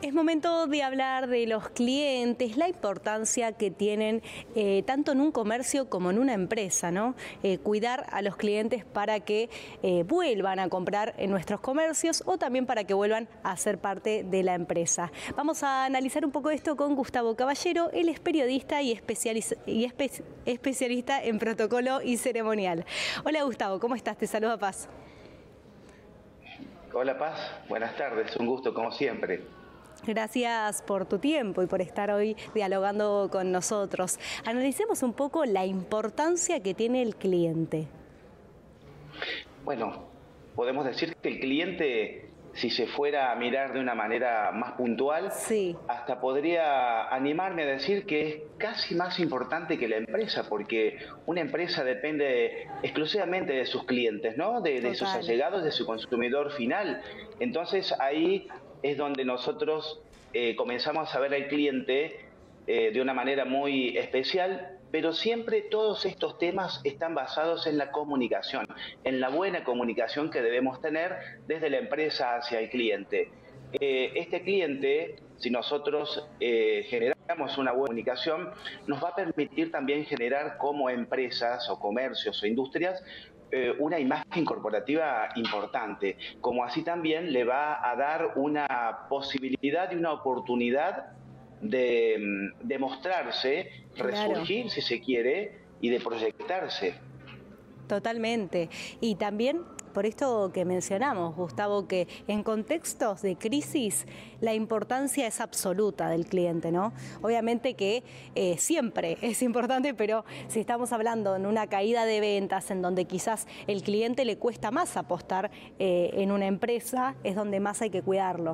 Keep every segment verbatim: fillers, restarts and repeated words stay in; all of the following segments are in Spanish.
Es momento de hablar de los clientes, la importancia que tienen eh, tanto en un comercio como en una empresa, ¿no? Eh, cuidar a los clientes para que eh, vuelvan a comprar en nuestros comercios o también para que vuelvan a ser parte de la empresa. Vamos a analizar un poco esto con Gustavo Caballero. Él es periodista y, especializ y espe especialista en protocolo y ceremonial. Hola Gustavo, ¿cómo estás? Te saluda Paz. Hola Paz, buenas tardes, un gusto como siempre. Gracias por tu tiempo y por estar hoy dialogando con nosotros. Analicemos un poco la importancia que tiene el cliente. Bueno, podemos decir que el cliente, si se fuera a mirar de una manera más puntual, Sí. hasta podría animarme a decir que es casi más importante que la empresa, porque una empresa depende exclusivamente de sus clientes, ¿no? De, de sus Total. allegados, de su consumidor final. Entonces ahí es donde nosotros eh, comenzamos a ver al cliente eh, de una manera muy especial, pero siempre todos estos temas están basados en la comunicación, en la buena comunicación que debemos tener desde la empresa hacia el cliente. Eh, este cliente, si nosotros eh, generamos una buena comunicación, nos va a permitir también generar como empresas o comercios o industrias eh, una imagen corporativa importante, como así también le va a dar una posibilidad y una oportunidad de, de mostrarse, Claro. resurgir si se quiere y de proyectarse. Totalmente. Y también por esto que mencionamos, Gustavo, que en contextos de crisis la importancia es absoluta del cliente, ¿no? Obviamente que eh, siempre es importante, pero si estamos hablando en una caída de ventas, en donde quizás el cliente le cuesta más apostar eh, en una empresa, es donde más hay que cuidarlo.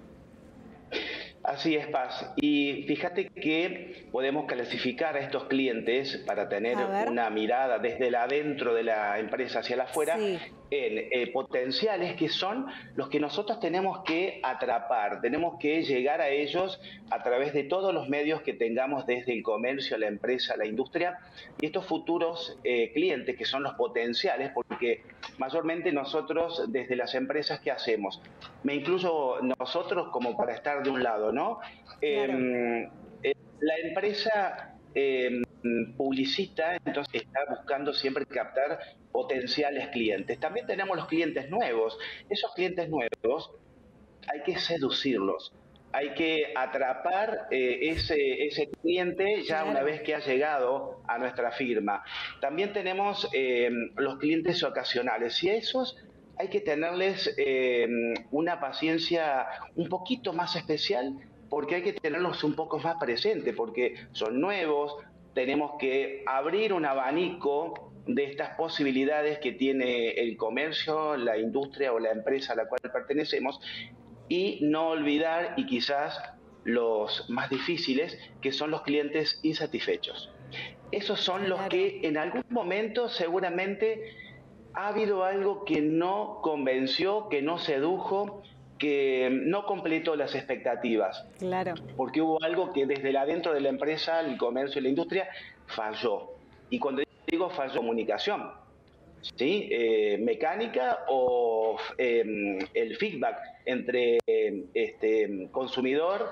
Así es, Paz. Y fíjate que podemos clasificar a estos clientes para tener A ver. una mirada desde el adentro de la empresa hacia la afuera Sí. en eh, potenciales que son los que nosotros tenemos que atrapar, tenemos que llegar a ellos a través de todos los medios que tengamos desde el comercio, la empresa, la industria y estos futuros eh, clientes que son los potenciales, porque mayormente nosotros desde las empresas, ¿qué hacemos? Me incluyo nosotros como para estar de un lado, ¿no? Claro. Eh, eh, la empresa eh, publicita, entonces está buscando siempre captar potenciales clientes. También tenemos los clientes nuevos. Esos clientes nuevos hay que seducirlos. Hay que atrapar eh, ese, ese cliente ya una Claro. vez que ha llegado a nuestra firma. También tenemos eh, los clientes ocasionales y a esos hay que tenerles eh, una paciencia un poquito más especial porque hay que tenerlos un poco más presentes porque son nuevos, tenemos que abrir un abanico de estas posibilidades que tiene el comercio, la industria o la empresa a la cual pertenecemos y no olvidar, y quizás los más difíciles, que son los clientes insatisfechos. Esos son los Claro. que en algún momento seguramente ha habido algo que no convenció, que no sedujo, que no completó las expectativas, Claro. porque hubo algo que desde adentro de la empresa, el comercio y la industria falló. Y cuando digo falló, comunicación, ¿sí? Eh, mecánica o eh, el feedback entre eh, este consumidor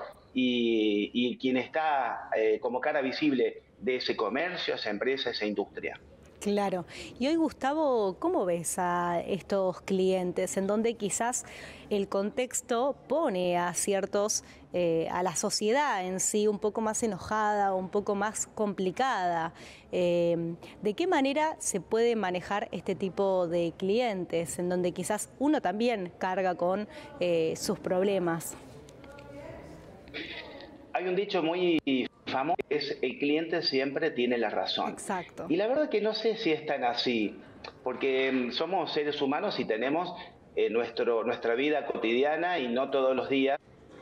y, y quien está eh, como cara visible de ese comercio, esa empresa, esa industria. Claro. Y hoy, Gustavo, ¿cómo ves a estos clientes en donde quizás el contexto pone a ciertos, eh, a la sociedad en sí un poco más enojada, un poco más complicada? Eh, ¿de qué manera se puede manejar este tipo de clientes en donde quizás uno también carga con eh, sus problemas? Hay un dicho muy famoso que es el cliente siempre tiene la razón. Exacto. Y la verdad que no sé si es tan así, porque mm, somos seres humanos y tenemos eh, nuestro, nuestra vida cotidiana y no todos los días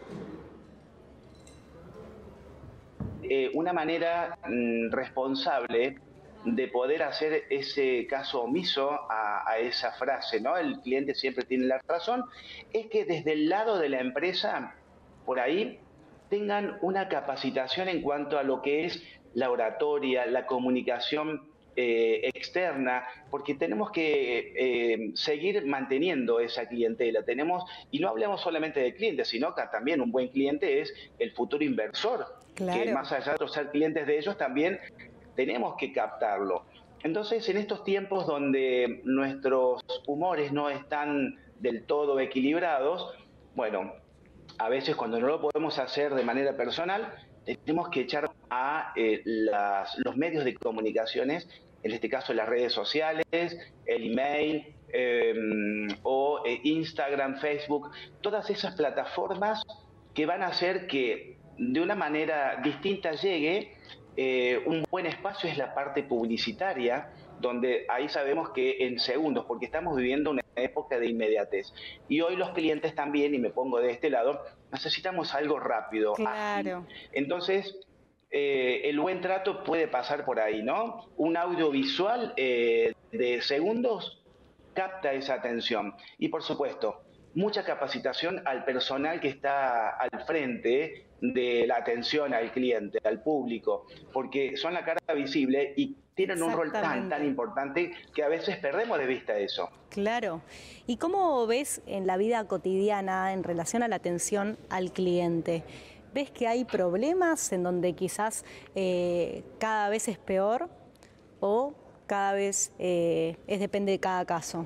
eh, una manera mm, responsable de poder hacer ese caso omiso a, a esa frase, ¿no? El cliente siempre tiene la razón, es que desde el lado de la empresa, por ahí, tengan una capacitación en cuanto a lo que es la oratoria, la comunicación eh, externa, porque tenemos que eh, seguir manteniendo esa clientela. Tenemos, y no hablamos solamente de clientes, sino que también un buen cliente es el futuro inversor, que Claro. más allá de ser clientes de ellos, también tenemos que captarlo. Entonces, en estos tiempos donde nuestros humores no están del todo equilibrados, bueno, a veces cuando no lo podemos hacer de manera personal, tenemos que echar a eh, las, los medios de comunicaciones, en este caso las redes sociales, el email eh, o eh, Instagram, Facebook, todas esas plataformas que van a hacer que de una manera distinta llegue. Eh, un buen espacio es la parte publicitaria, donde ahí sabemos que en segundos, porque estamos viviendo una época de inmediatez. Y hoy los clientes también, y me pongo de este lado, necesitamos algo rápido, ágil. Claro. Entonces, eh, el buen trato puede pasar por ahí, ¿no? Un audiovisual eh, de segundos capta esa atención. Y por supuesto, mucha capacitación al personal que está al frente de la atención al cliente, al público, porque son la cara visible y tienen un rol tan, tan importante que a veces perdemos de vista eso. Claro. ¿Y cómo ves en la vida cotidiana en relación a la atención al cliente? ¿Ves que hay problemas en donde quizás eh, cada vez es peor o cada vez eh, es depende de cada caso?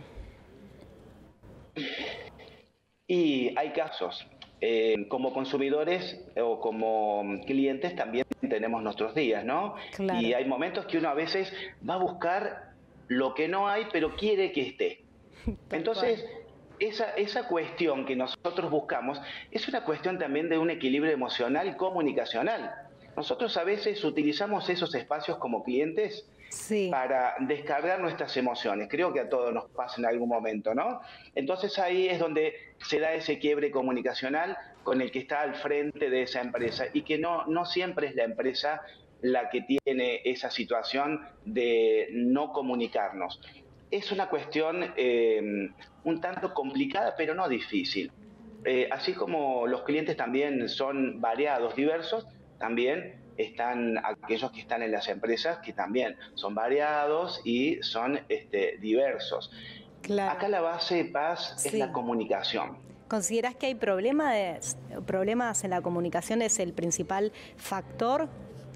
Y hay casos. Eh, como consumidores o como clientes también tenemos nuestros días, ¿no? Claro. Y hay momentos que uno a veces va a buscar lo que no hay, pero quiere que esté. Entonces, esa, esa cuestión que nosotros buscamos es una cuestión también de un equilibrio emocional y comunicacional. Nosotros a veces utilizamos esos espacios como clientes sí. para descargar nuestras emociones. Creo que a todos nos pasa en algún momento, ¿no? Entonces ahí es donde se da ese quiebre comunicacional con el que está al frente de esa empresa y que no, no siempre es la empresa la que tiene esa situación de no comunicarnos. Es una cuestión eh, un tanto complicada, pero no difícil. Eh, así como los clientes también son variados, diversos, también están aquellos que están en las empresas que también son variados y son este, diversos. Claro. Acá la base, Paz, sí. es la comunicación. ¿Considerás que hay problemas, problemas en la comunicación es el principal factor?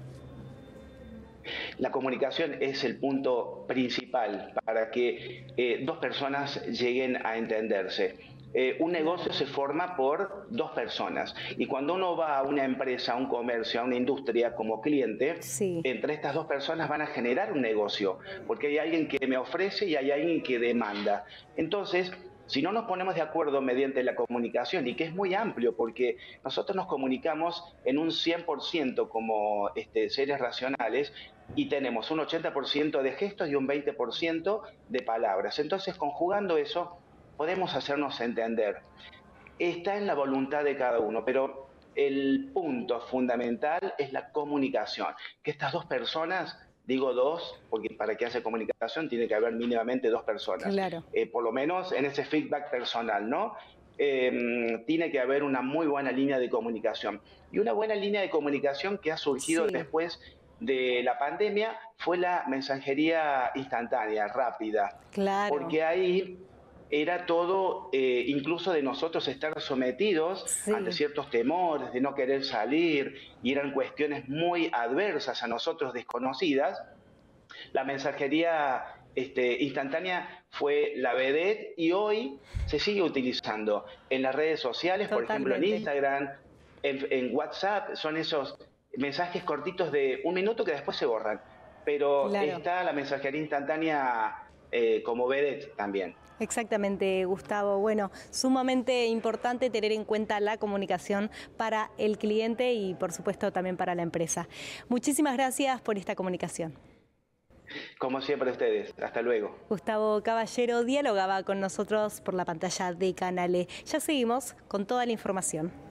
La comunicación es el punto principal para que eh, dos personas lleguen a entenderse. Eh, un negocio se forma por dos personas y cuando uno va a una empresa, a un comercio, a una industria como cliente, sí. entre estas dos personas van a generar un negocio, porque hay alguien que me ofrece y hay alguien que demanda. Entonces, si no nos ponemos de acuerdo mediante la comunicación, y que es muy amplio, porque nosotros nos comunicamos en un cien por ciento como este, seres racionales, y tenemos un ochenta por ciento de gestos y un veinte por ciento de palabras. Entonces, conjugando eso, podemos hacernos entender. Está en la voluntad de cada uno, pero el punto fundamental es la comunicación. Que estas dos personas, digo dos, porque para que haya comunicación tiene que haber mínimamente dos personas. Claro. Eh, por lo menos en ese feedback personal, ¿no? Eh, tiene que haber una muy buena línea de comunicación. Y una buena línea de comunicación que ha surgido sí. después de la pandemia fue la mensajería instantánea, rápida. Claro. Porque ahí era todo, eh, incluso de nosotros estar sometidos sí. ante ciertos temores, de no querer salir, y eran cuestiones muy adversas a nosotros, desconocidas. La mensajería este, instantánea fue la vedette y hoy se sigue utilizando en las redes sociales, Totalmente. Por ejemplo en Instagram, en, en WhatsApp, son esos mensajes cortitos de un minuto que después se borran. Pero claro. está la mensajería instantánea eh, como vedette también. Exactamente, Gustavo. Bueno, sumamente importante tener en cuenta la comunicación para el cliente y, por supuesto, también para la empresa. Muchísimas gracias por esta comunicación. Como siempre, ustedes. Hasta luego. Gustavo Caballero dialogaba con nosotros por la pantalla de Canale. Ya seguimos con toda la información.